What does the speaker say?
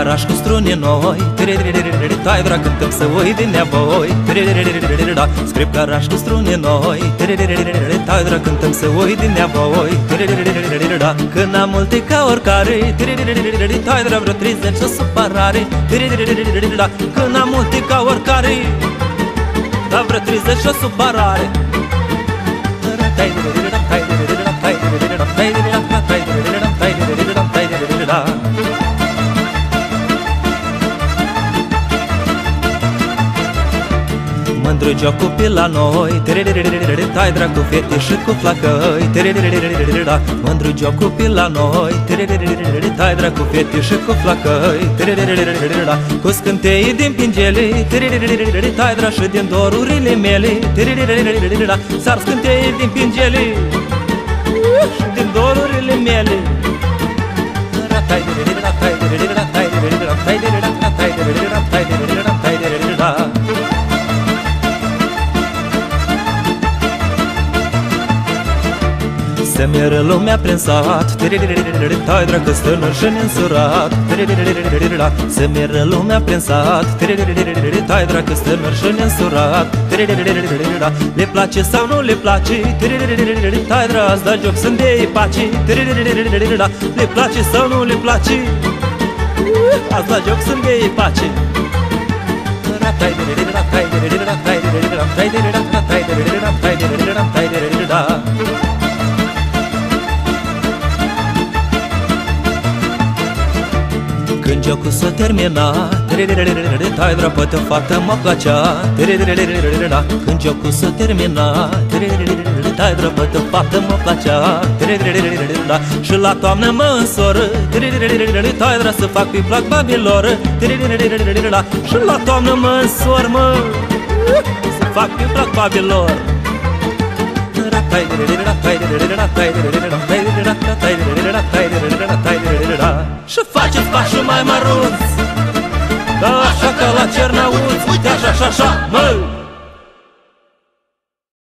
garaș cu strune noi, tai vrea cântăm să ui din neavoi. Spre garaș cu strune noi, tai vrea cântăm să ui din neavoi. Când am multe ca oricare, tai vrea vreo 30 o supărare. Când am multe ca oricare, da vreo 30 o supărare. Mândru joc pe la noi, tai dracu fete și cu flacăi. Mândru joc pe la noi, tai dracu fete și cu flacăi. Cu scânteii din pingele, tai dra și din dorurile mele. Sar scânteii din pingele și din dorurile mele. Se miră lumea prin sat, tai dracă stânăr și nensurat. Se miră lumea prin sat, tai dracă stânăr și nensurat. Le place sau nu le place, tai dra, azi da joc sunt de pace. Le place sau nu le place, azi da joc sunt de pace. Când jocul s-a terminat, tai dra, poate o fată mă plăcea. Când jocul s-a terminat, tai dra, poate o fată mă plăcea. Și la toamnă mă însoră, tai dra, să fac pe plac babilor. Și la toamnă mă însor, mă, să fac pe plac babilor. Și faceți pașul mai mărunți, da așa ca la Cernăuți. Uite așa, așa, așa, mă!